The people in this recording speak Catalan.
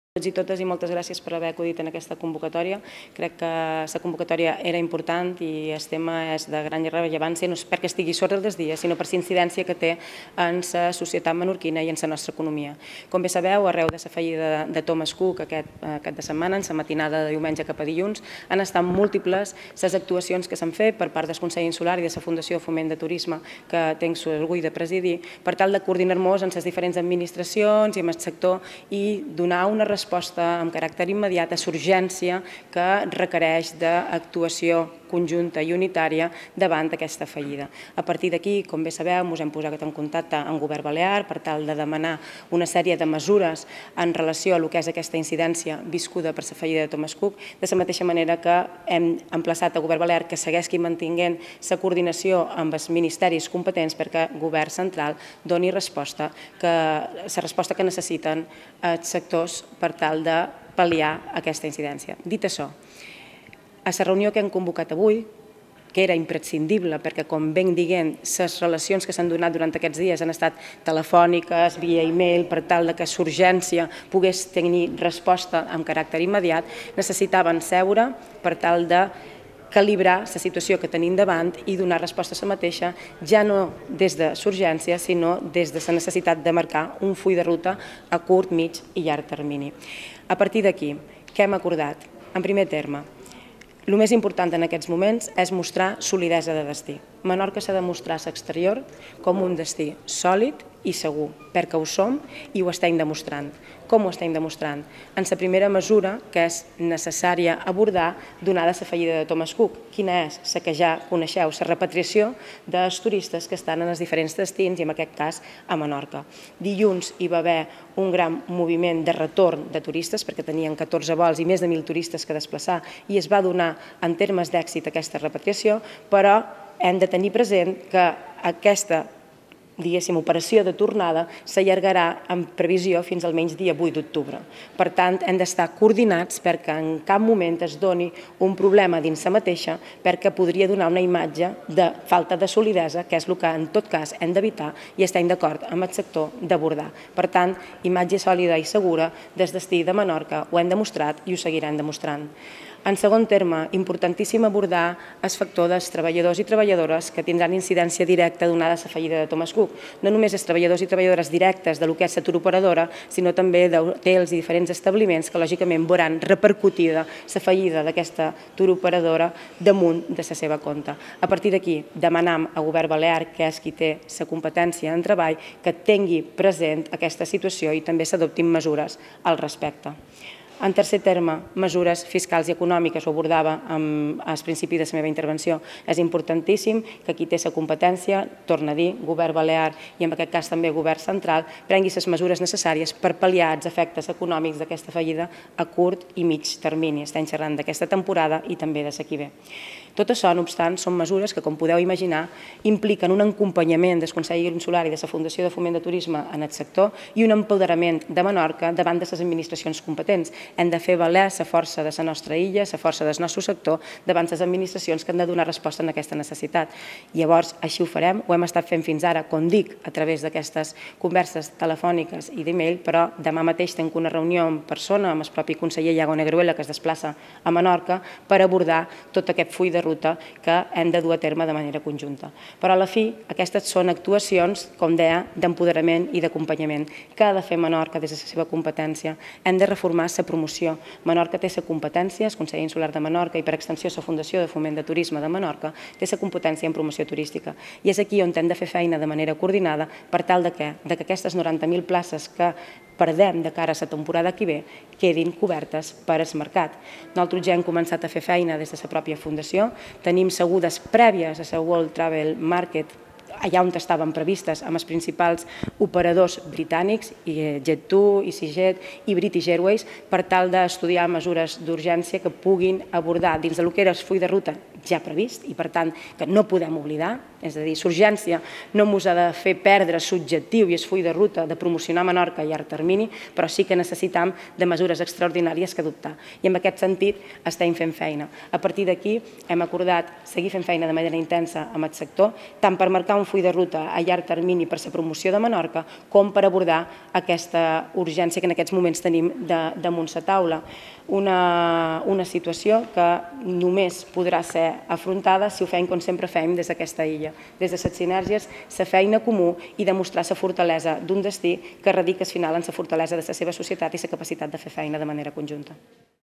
Tots i totes, i moltes gràcies per haver acudit en aquesta convocatòria. Crec que la convocatòria era important i el tema és de gran rellevància, no és perquè estigui sobre els dies, sinó per la incidència que té en la societat menorquina i en la nostra economia. Com bé sabeu, arreu de la fallida de Thomas Cook aquest cap de setmana, en la matinada de diumenge cap a dilluns, han estat múltiples les actuacions que s'han fet per part del Consell Insular i de la Fundació Foment de Turisme, que tinc l'orgull de presidir, per tal de coordinar-nos amb les diferents administracions i amb el sector i donar una resposta amb caràcter immediat a l'urgència que requereix d'actuació conjunta i unitària davant d'aquesta fallida. A partir d'aquí, com bé sabeu, ens hem posat en contacte amb el Govern Balear per tal de demanar una sèrie de mesures en relació a el que és aquesta incidència viscuda per la fallida de Thomas Cook, de la mateixa manera que hem emplaçat al Govern Balear que segueixi mantinguent la coordinació amb els ministeris competents perquè el Govern central doni resposta, la resposta que necessiten els sectors per tal de pal·liar aquesta incidència. Dit això, a la reunió que hem convocat avui, que era imprescindible perquè, com ben diguem, les relacions que s'han donat durant aquests dies han estat telefòniques, via e-mail, per tal que l'urgència pogués tenir resposta amb caràcter immediat, necessitaven seure per tal de calibrar la situació que tenim davant i donar resposta a la mateixa, ja no des de l'urgència, sinó des de la necessitat de marcar un full de ruta a curt, mig i llarg termini. A partir d'aquí, què hem acordat? En primer terme, el més important en aquests moments és mostrar solidesa de destí. Menorca s'ha de mostrar a l'exterior com un destí sòlid i segur, perquè ho som i ho estem demostrant. Com ho estem demostrant? En la primera mesura que és necessària abordar donada la fallida de Thomas Cook. Quina és? La que ja coneixeu, la repatriació dels turistes que estan en els diferents destins i en aquest cas a Menorca. Dilluns hi va haver un gran moviment de retorn de turistes perquè tenien 14 vols i més de 1.000 turistes que desplaçar i es va donar en termes d'èxit aquesta repatriació, però hem de tenir present que aquesta operació de tornada s'allargarà en previsió fins almenys dia 8 d'octubre. Per tant, hem d'estar coordinats perquè en cap moment es doni un problema dins la mateixa perquè podria donar una imatge de falta de solidesa, que és el que en tot cas hem d'evitar i estem d'acord amb el sector d'abordar. Per tant, imatge sòlida i segura des destí de Menorca ho hem demostrat i ho seguirem demostrant. En segon terme, importantíssim abordar el factor dels treballadors i treballadores que tindran incidència directa donada la fallida de Thomas Cook. No només els treballadors i treballadores directes del que és la turoperadora, sinó també d'hotels i diferents establiments que lògicament veuran repercutida la fallida d'aquesta turoperadora damunt de la seva compte. A partir d'aquí, demanam al Govern Balear, que és qui té la competència en treball, que tingui present aquesta situació i també s'adoptin mesures al respecte. En tercer terme, mesures fiscals i econòmiques, ho abordava al principi de la meva intervenció. És importantíssim que qui té la competència, torna a dir, Govern Balear i en aquest cas també Govern Central, prengui les mesures necessàries per pal·liar els efectes econòmics d'aquesta fallida a curt i mig termini. Estem xerrant d'aquesta temporada i també de qui ve. Tot això, no obstant, són mesures que, com podeu imaginar, impliquen un acompanyament del Consell Insular i de la Fundació de Foment de Turisme en el sector i un empoderament de Menorca davant de les administracions competents. Hem de fer valer la força de la nostra illa, la força del nostre sector davant les administracions que han de donar resposta a aquesta necessitat. Llavors, així ho farem, ho hem estat fent fins ara, com dic, a través d'aquestes converses telefòniques i d'e-mail, però demà mateix tenc una reunió en persona amb el propi conseller Iago Negruela, que es desplaça a Menorca, per abordar tot aquest full de ruta que hem de dur a terme de manera conjunta. Però a la fi, aquestes són actuacions, com deia, d'empoderament i d'acompanyament que ha de fer Menorca des de la seva competència. Hem de reformar la promoció. Menorca té la competència, el Consell Insular de Menorca i per extensió la Fundació de Foment de Turisme de Menorca té la competència en promoció turística. I és aquí on hem de fer feina de manera coordinada per tal que aquestes 90.000 places que perdem de cara a la temporada que ve quedin cobertes per al mercat. Nosaltres ja hem començat a fer feina des de la pròpia Fundació, tenim segudes prèvies a la World Travel Market allà on estaven previstes amb els principals operadors britànics, Jet2, EasyJet i British Airways, per tal d'estudiar mesures d'urgència que puguin abordar dins del que era el full de ruta ja previst i, per tant, que no podem oblidar. És a dir, l'urgència no ens ha de fer perdre l'objectiu i el full de ruta de promocionar Menorca a llarg termini, però sí que necessitam de mesures extraordinàries que adoptar. I en aquest sentit estem fent feina. A partir d'aquí hem acordat seguir fent feina de manera intensa amb el sector, tant per marcar un full de ruta a llarg termini per la promoció de Menorca, com per abordar aquesta urgència que en aquests moments tenim damunt la taula. Una situació que només podrà ser afrontada si ho fem com sempre fem des d'aquesta illa, des de les sinergies, la feina comú i demostrar la fortalesa d'un destí que radica al final en la fortalesa de la seva societat i la capacitat de fer feina de manera conjunta.